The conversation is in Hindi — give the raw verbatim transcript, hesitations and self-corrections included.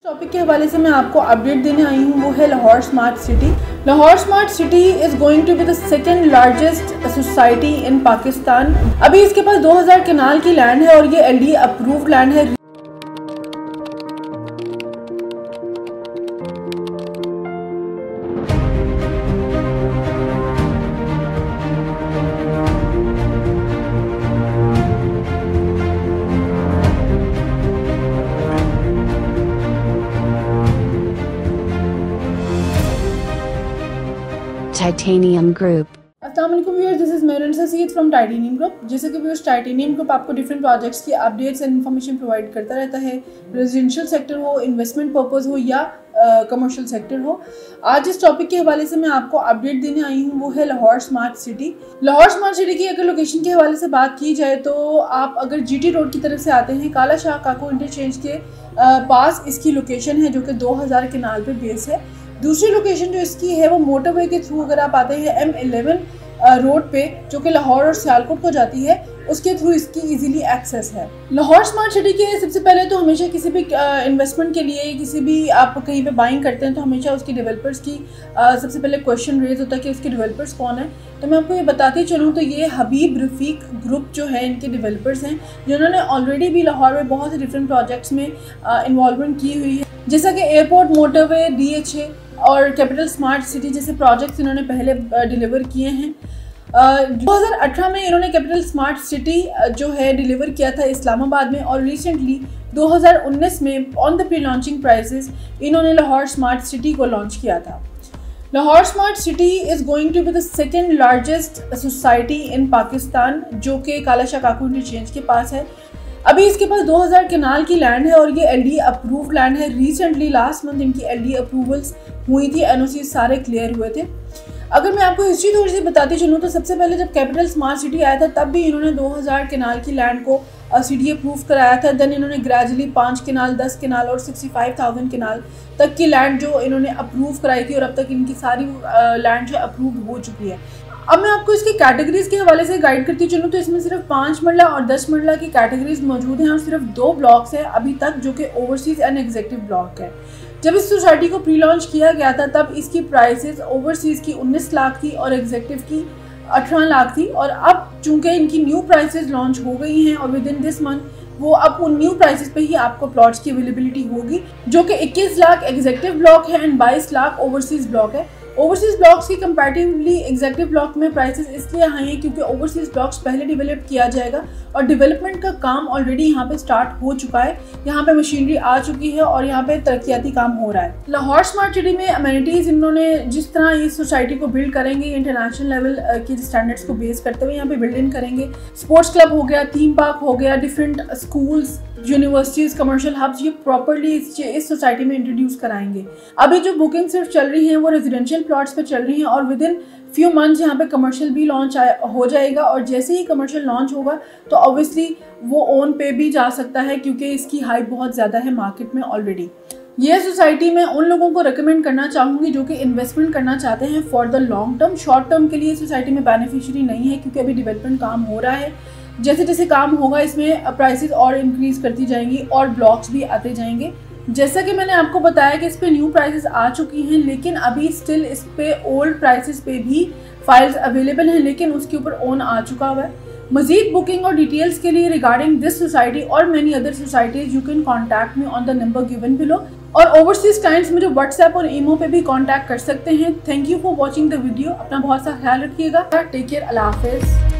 टॉपिक के हवाले से मैं आपको अपडेट देने आई हूँ, वो है Lahore smart city. Lahore smart city is going to be the second largest society in Pakistan. अभी इसके पास दो हज़ार कनाल की लैंड है और ये एल डी अप्रूव्ड लैंड है। Titanium Group। अस्सलाम वालेकुम व्यूअर्स, दिस इज मेरन सईद फ्रॉम टाइटेनियम ग्रुप। जैसे कि व्यूअर्स, टाइटेनियम ग्रुप आपको डिफरेंट प्रोजेक्ट्स की अपडेट्स एंड इन्फॉर्मेशन प्रोवाइड करता रहता है, रेजिडेंशियल सेक्टर हो, इन्वेस्टमेंट पर्पस हो या कमर्शियल uh, सेक्टर हो। आज इस टॉपिक के हवाले से मैं आपको अपडेट देने आई हूँ, वो है Lahore smart city. Lahore smart सिटी की अगर लोकेशन के हवाले से बात की जाए तो आप अगर जीटी रोड की तरफ से आते हैं, काला शाह काको इंटरचेंज के uh, पास इसकी लोकेशन है, जो कि दो हज़ार कनाल पे बेस है। दूसरी लोकेशन जो इसकी है वो मोटरवे के थ्रू अगर आप आते हैं एम इलेवन रोड पे, जो कि लाहौर और सियालकोट को जाती है, उसके थ्रू इसकी इजीली एक्सेस है। लाहौर स्मार्ट सिटी के सबसे पहले तो हमेशा किसी भी इन्वेस्टमेंट के लिए, किसी भी आप कहीं पे बाइंग करते हैं तो हमेशा उसकी डेवलपर्स की आ, सबसे पहले क्वेश्चन रेज होता है कि उसके डेवलपर्स कौन है। तो मैं आपको ये बताती चलूँ तो ये हबीब रफ़ीक ग्रुप जो है, इनके डेवलपर्स हैं, जिन्होंने ऑलरेडी भी लाहौर में बहुत से डिफरेंट प्रोजेक्ट्स में इन्वॉल्वमेंट की हुई है, जैसा कि airport, motorway, D H A और कैपिटल स्मार्ट सिटी जैसे प्रोजेक्ट्स इन्होंने पहले डिलीवर किए हैं। दो हज़ार अठारह में इन्होंने कैपिटल स्मार्ट सिटी जो है डिलीवर किया था इस्लामाबाद में, और रिसेंटली दो हज़ार उन्नीस में on the pre launching prices इन्होंने लाहौर स्मार्ट सिटी को लॉन्च किया था। Lahore smart city is going to be the second largest society in Pakistan, जो कि काला शाह काको इंटरचेंज के पास है। अभी इसके पास दो हज़ार कनाल की लैंड है और ये एल डी अप्रूव्ड लैंड है। रिसेंटली लास्ट मंथ इनकी एल डी अप्रूवल्स हुई थी, एन ओ सी सारे क्लियर हुए थे। अगर मैं आपको हिस्ट्री थोड़ी सी बताती चलूँ तो सबसे पहले जब कैपिटल स्मार्ट सिटी आया था तब भी इन्होंने दो हज़ार कनाल की लैंड को सी डी अप्रूव कराया था। देन इन्होंने ग्रेजुअली पाँच कनाल, दस कनाल और सिक्सटी फाइव थाउजेंड कनाल तक की लैंड जो इन्होंने अप्रूव कराई थी, और अब तक इनकी सारी लैंड जो अप्रूव हो चुकी है। अब मैं आपको इसकी कैटेगरीज के हवाले से गाइड करती चलूँ तो इसमें सिर्फ पाँच मरला और दस मरला की कैटेगरीज मौजूद हैं, और सिर्फ दो ब्लॉक्स हैं अभी तक, जो कि ओवरसीज़ एंड एग्जीक्यूटिव ब्लॉक है। जब इस सोसाइटी को प्री लॉन्च किया गया था तब इसकी प्राइसेस ओवरसीज़ की उन्नीस लाख थी और एग्जीक्यूटिव की अठारह लाख थी, और अब चूंकि इनकी न्यू प्राइसेस लॉन्च हो गई हैं और विद इन दिस मंथ वो अब उन न्यू प्राइसेस पे ही आपको प्लॉट्स की अवेलेबिलिटी होगी, जो कि इक्कीस लाख एग्जीक्यूटिव ब्लॉक है एंड बाईस लाख ओवरसीज़ ब्लॉक है। ओवरसीज़ ब्लॉक्स की कंपैरेटिवली एग्जीक्यूटिव ब्लॉक में प्राइसेस इसलिए हाई हैं क्योंकि ओवरसीज़ ब्लॉक्स पहले डेवलप किया जाएगा और डेवलपमेंट का काम ऑलरेडी यहाँ पे स्टार्ट हो चुका है। यहाँ पे मशीनरी आ चुकी है और यहाँ पे तरक्याती काम हो रहा है। लाहौर स्मार्ट सिटी में अमेनिटीज़ इन्होंने जिस तरह इस सोसाइटी को बिल्ड करेंगे, इंटरनेशनल लेवल के स्टैंडर्ड्स को बेस करते हुए यहाँ पे बिल्ड इन करेंगे। स्पोर्ट्स क्लब हो गया, थीम पार्क हो गया, different schools, universities, commercial hubs, ये प्रॉपर्ली इस, इस सोसाइटी में इंट्रोड्यूस कराएंगे। अभी जो बुकिंग सिर्फ चल रही है वो रेजिडेंशियल प्लॉट्स पे चल रही हैं, और विद इन फ्यू मंथ्स यहाँ पे कमर्शियल भी लॉन्च हो जाएगा, और जैसे ही कमर्शियल लॉन्च होगा तो ऑब्वियसली वो ओन पे भी जा सकता है क्योंकि इसकी हाइप बहुत ज़्यादा है मार्केट में ऑलरेडी। ये सोसाइटी मैं उन लोगों को रिकमेंड करना चाहूँगी जो कि इन्वेस्टमेंट करना चाहते हैं for the long term. Short term के लिए सोसाइटी में बेनिफिशियरी नहीं है क्योंकि अभी डेवलपमेंट काम हो रहा है। जैसे जैसे काम होगा इसमें प्राइसेस और इंक्रीज़ करती जाएंगी और ब्लॉक्स भी आते जाएंगे। जैसा कि मैंने आपको बताया कि इस पे न्यू प्राइसेस आ चुकी हैं, लेकिन अभी स्टिल इस पे ओल्ड प्राइसेस पे भी फाइल्स अवेलेबल हैं, लेकिन उसके ऊपर ओन आ चुका हुआ है। मजीद बुकिंग और डिटेल्स के लिए रिगार्डिंग दिस सोसाइटी और many other societies you can contact me on the number given below, और ओवरसीज क्लाइंट्स मुझे व्हाट्सएप और ईमो पे भी कॉन्टैक्ट कर सकते हैं। Thank you for watching the video. अपना बहुत सा ख्याल रखिएगा। Take care. अल्लाह हाफिज़।